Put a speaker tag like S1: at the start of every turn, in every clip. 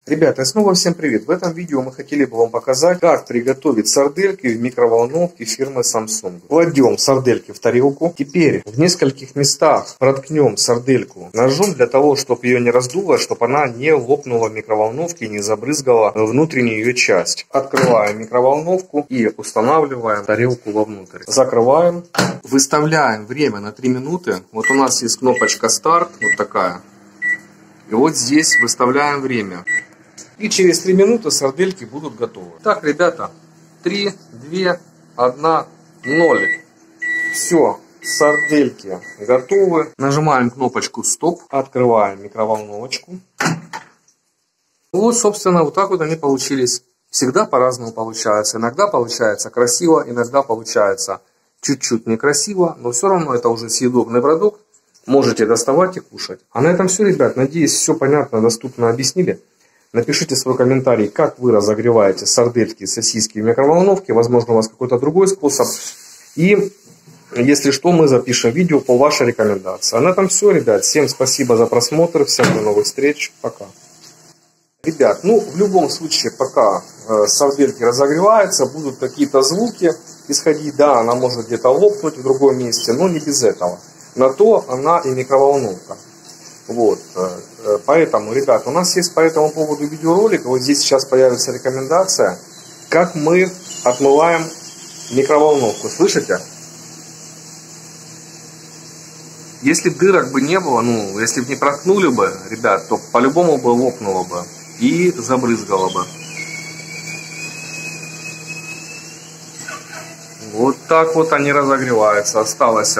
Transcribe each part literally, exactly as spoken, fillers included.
S1: Ребята, и снова всем привет! В этом видео мы хотели бы вам показать, как приготовить сардельки в микроволновке фирмы Samsung. Кладем сардельки в тарелку. Теперь в нескольких местах проткнем сардельку ножом для того, чтобы ее не раздуло, чтобы она не лопнула в микроволновке и не забрызгала внутреннюю ее часть. Открываем микроволновку и устанавливаем тарелку вовнутрь. Закрываем. Выставляем время на три минуты. Вот у нас есть кнопочка старт, вот такая. И вот здесь выставляем время. И через три минуты сардельки будут готовы. Так, ребята, три, два, один, ноль. Все, сардельки готовы. Нажимаем кнопочку стоп. Открываем микроволновочку. Вот, собственно, вот так вот они получились. Всегда по-разному получается. Иногда получается красиво, иногда получается чуть-чуть некрасиво. Но все равно это уже съедобный продукт. Можете доставать и кушать. А на этом все, ребят. Надеюсь, все понятно, доступно объяснили. Напишите свой комментарий, как вы разогреваете сардельки и сосиски в микроволновке. Возможно, у вас какой-то другой способ. И, если что, мы запишем видео по вашей рекомендации. А на этом все, ребят. Всем спасибо за просмотр. Всем до новых встреч. Пока. Ребят, ну, в любом случае, пока э, сардельки разогреваются, будут какие-то звуки исходить. Да, она может где-то лопнуть в другом месте, но не без этого. На то она и микроволновка. Вот, поэтому, ребят, у нас есть по этому поводу видеоролик. Вот здесь сейчас появится рекомендация, как мы отмываем микроволновку. Слышите? Если бы дырок бы не было, ну, если бы не проткнули бы, ребят, то по-любому бы лопнуло бы и забрызгало бы. Вот так вот они разогреваются. Осталось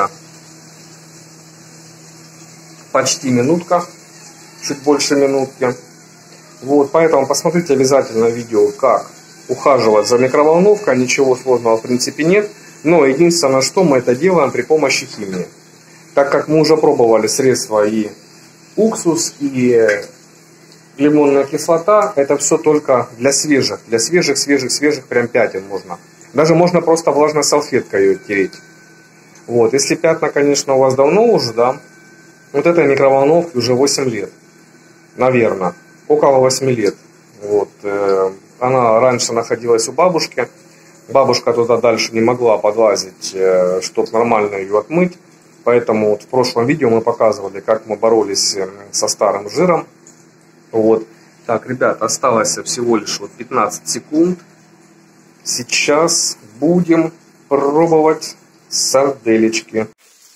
S1: почти минутка, чуть больше минутки. Вот, поэтому посмотрите обязательно видео, как ухаживать за микроволновкой. Ничего сложного в принципе нет. Но единственное, что мы это делаем при помощи химии. Так как мы уже пробовали средства и уксус, и лимонная кислота, это все только для свежих. Для свежих, свежих, свежих прям пятен можно. Даже можно просто влажной салфеткой ее тереть. Вот, если пятна, конечно, у вас давно уже, да, вот этой микроволновке уже восемь лет, наверное, около восьми лет. Вот, э, она раньше находилась у бабушки, бабушка туда дальше не могла подлазить, э, чтобы нормально ее отмыть. Поэтому вот в прошлом видео мы показывали, как мы боролись со старым жиром. Вот. Так, ребят, осталось всего лишь вот пятнадцать секунд. Сейчас будем пробовать сарделечки.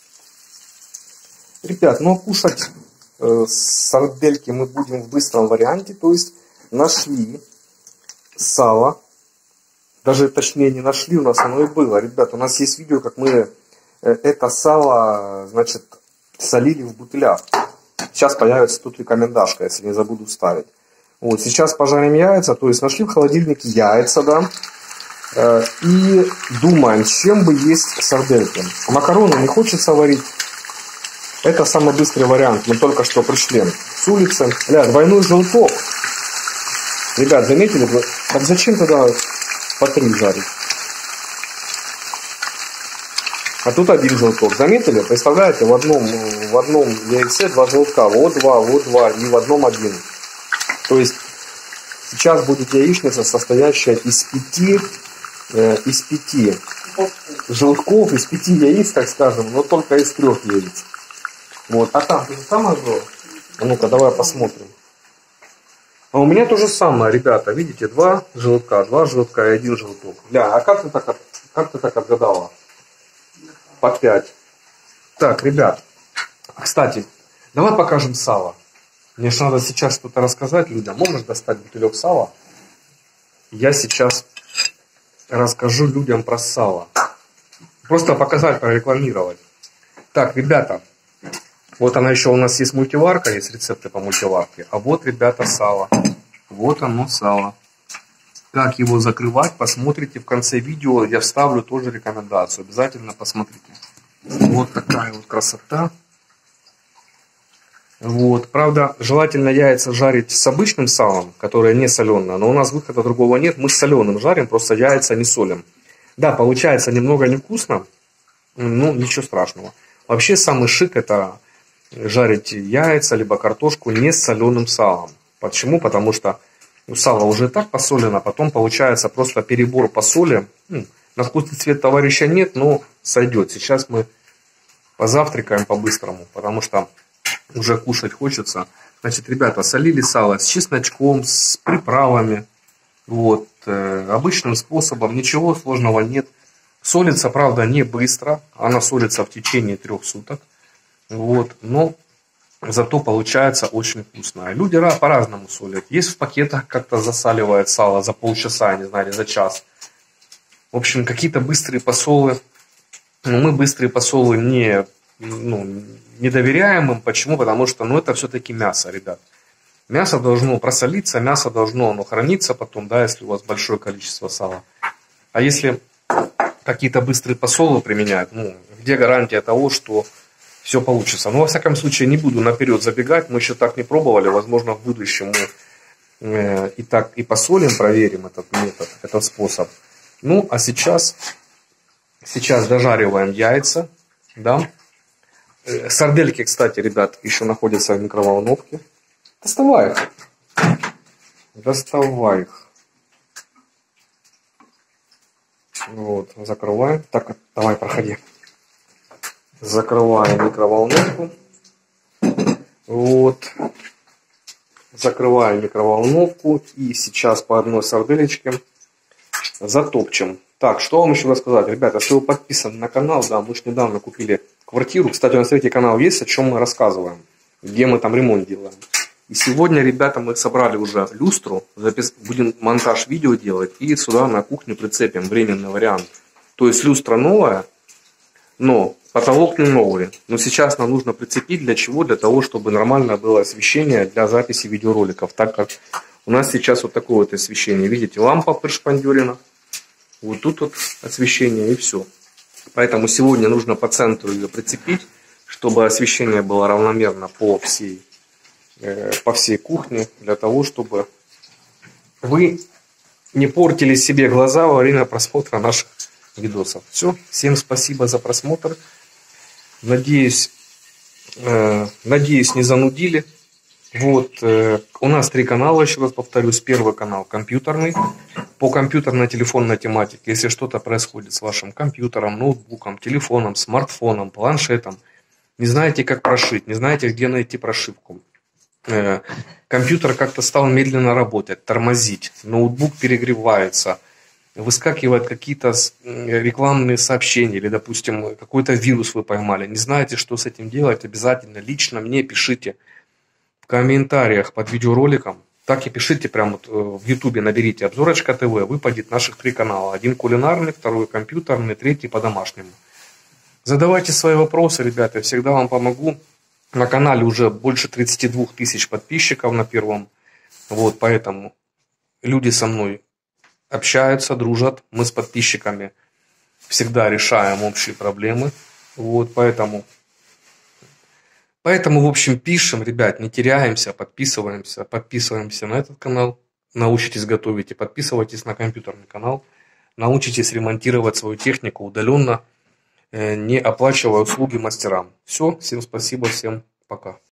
S1: Ребят, ну кушать э, сардельки мы будем в быстром варианте. То есть нашли сало. Даже точнее не нашли, у нас оно и было. Ребят, у нас есть видео, как мы э, это сало, значит, солили в бутылях. Сейчас появится тут рекомендашка, если не забуду вставить. Вот, сейчас пожарим яйца. То есть нашли в холодильнике яйца, да. Э, и думаем, с чем бы есть сардельки. Макароны не хочется варить. Это самый быстрый вариант. Мы только что пришли с улицы. Ля, двойной желток. Ребят, заметили? Так зачем тогда по три жарить? А тут один желток. Заметили? Представляете, в одном, в одном яйце два желтка. Вот два, вот два. И в одном один. То есть сейчас будет яичница, состоящая из пяти, э, из пяти желтков, из пяти яиц, так скажем, но только из трех яиц. Вот, а там то же самое было? А ну-ка, давай посмотрим. А у меня то же самое, ребята. Видите, два желтка, два желтка и один желток. Ля, а как ты так, как ты так отгадала? По пять. Так, ребят. Кстати, давай покажем сало. Мне же надо сейчас что-то рассказать людям. Можешь достать бутылек сала? Я сейчас расскажу людям про сало. Просто показать, прорекламировать. Так, ребята. Вот она еще у нас есть мультиварка, есть рецепты по мультиварке. А вот, ребята, сало. Вот оно сало. Как его закрывать, посмотрите в конце видео. Я вставлю тоже рекомендацию. Обязательно посмотрите. Вот такая вот красота. Вот. Правда, желательно яйца жарить с обычным салом, которое не соленое. Но у нас выхода другого нет. Мы с соленым жарим, просто яйца не солим. Да, получается немного невкусно. Ну, ничего страшного. Вообще самый шик это жарить яйца, либо картошку не с соленым салом. Почему? Потому что Ну, сало уже и так посолено, потом получается просто перебор по соли. Ну, на вкус и цвет товарища нет, но сойдет. Сейчас мы позавтракаем по-быстрому, потому что уже кушать хочется. Значит, ребята, солили сало с чесночком, с приправами. Вот, э, обычным способом, ничего сложного нет. Солится, правда, не быстро, она солится в течение трех суток. Вот, но зато получается очень вкусно. Люди по-разному солят. Есть в пакетах как-то засаливает сало за полчаса, не знаю, за час. В общем, какие-то быстрые посолы. Но мы быстрые посолы не, ну, не доверяем им. Почему? Потому что ну, это все-таки мясо, ребят. Мясо должно просолиться, мясо должно оно храниться потом, да, если у вас большое количество сала. А если какие-то быстрые посолы применяют, ну, где гарантия того, что все получится? Ну, во всяком случае, не буду наперед забегать, мы еще так не пробовали, возможно, в будущем мы э, и так и посолим, проверим этот метод, этот способ. Ну, а сейчас, сейчас дожариваем яйца, да. Э, сардельки, кстати, ребят, еще находятся в микроволновке. Доставай их. Доставай их. Вот, закрываем. Так, давай, проходи. Закрываем микроволновку. Вот. Закрываем микроволновку. И сейчас по одной сарделечке затопчем. Так, что вам еще рассказать? Ребята, если вы подписаны на канал, да, мы же недавно купили квартиру. Кстати, у нас третий канал есть, о чем мы рассказываем. Где мы там ремонт делаем. И сегодня, ребята, мы собрали уже люстру, запис... будем монтаж видео делать и сюда на кухню прицепим временный вариант. То есть люстра новая, но потолок не новый. Но сейчас нам нужно прицепить для чего? Для того, чтобы нормальное было освещение для записи видеороликов. Так как у нас сейчас вот такое вот освещение. Видите, лампа пришпандюрена. Вот тут вот освещение и все. Поэтому сегодня нужно по центру ее прицепить, чтобы освещение было равномерно по всей по всей кухне, для того, чтобы вы не портили себе глаза во время просмотра наших видосов. Все, всем спасибо за просмотр. Надеюсь, э, надеюсь, не занудили. Вот, э, у нас три канала, еще раз повторюсь. Первый канал компьютерный, по компьютерно-телефонной тематике. Если что-то происходит с вашим компьютером, ноутбуком, телефоном, смартфоном, планшетом, не знаете, как прошить, не знаете, где найти прошивку. Компьютер как-то стал медленно работать, тормозить, ноутбук перегревается, выскакивают какие-то рекламные сообщения или, допустим, какой-то вирус вы поймали, не знаете, что с этим делать, обязательно лично мне пишите в комментариях под видеороликом, так и пишите прямо вот в ютубе, наберите Обзорочка ТВ, выпадет наших три канала, один кулинарный, второй компьютерный, третий по домашнему. Задавайте свои вопросы, ребята, я всегда вам помогу. На канале уже больше тридцати двух тысяч подписчиков на первом. Вот, поэтому люди со мной общаются, дружат. Мы с подписчиками всегда решаем общие проблемы. Вот, поэтому, поэтому, в общем, пишем, ребят, не теряемся, подписываемся. Подписываемся на этот канал. Научитесь готовить и подписывайтесь на компьютерный канал. Научитесь ремонтировать свою технику удаленно, не оплачивая услуги мастерам. Все, всем спасибо, всем пока.